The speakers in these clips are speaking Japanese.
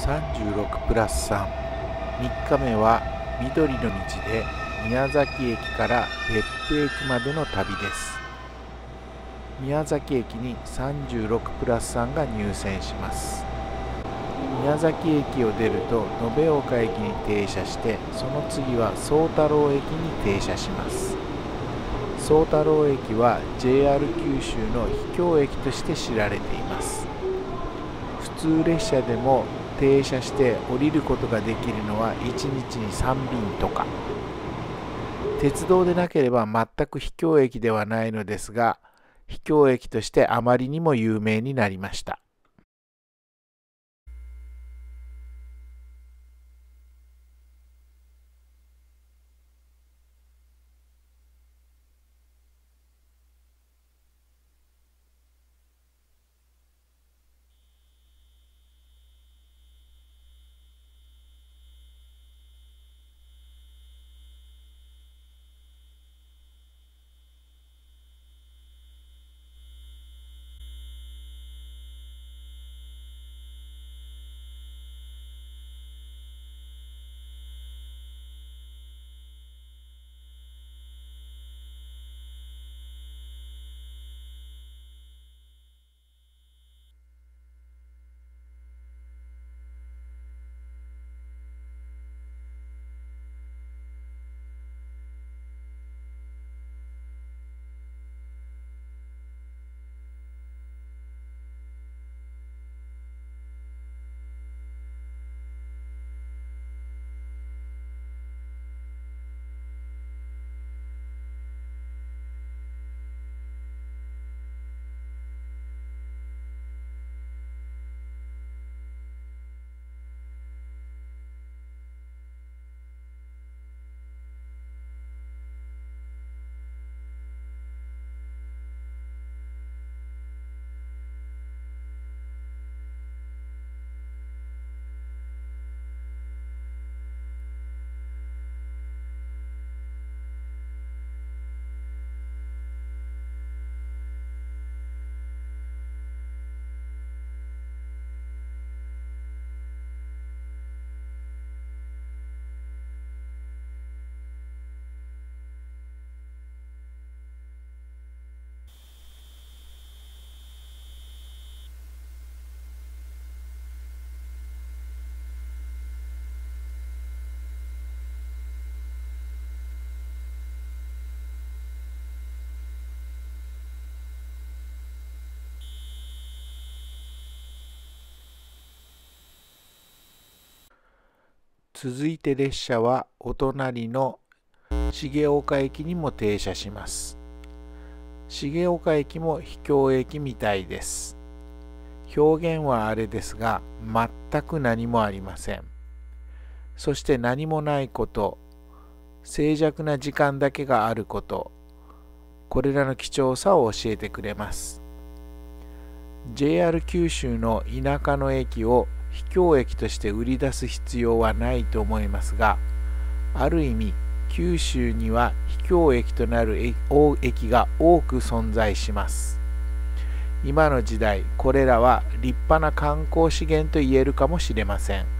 36プラス3、3日目は緑の道で宮崎駅から別府駅までの旅です。宮崎駅に36プラス3が入線します。宮崎駅を出ると延岡駅に停車して、その次は宗太郎駅に停車します。宗太郎駅は JR 九州の秘境駅として知られています。普通列車でも停車して降りることができるのは1日に3便とか。鉄道でなければ全く秘境駅ではないのですが、秘境駅としてあまりにも有名になりました。続いて列車はお隣の重岡駅にも停車します。重岡駅も秘境駅みたいです。表現はあれですが、全く何もありません。そして何もないこと、静寂な時間だけがあること、これらの貴重さを教えてくれます。JR 九州の田舎の駅を秘境駅として売り出す必要はないと思いますが、ある意味九州には秘境駅となる駅が多く存在します。今の時代、これらは立派な観光資源と言えるかもしれません。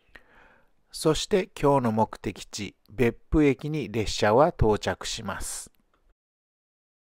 そして今日の目的地、別府駅に列車は到着します。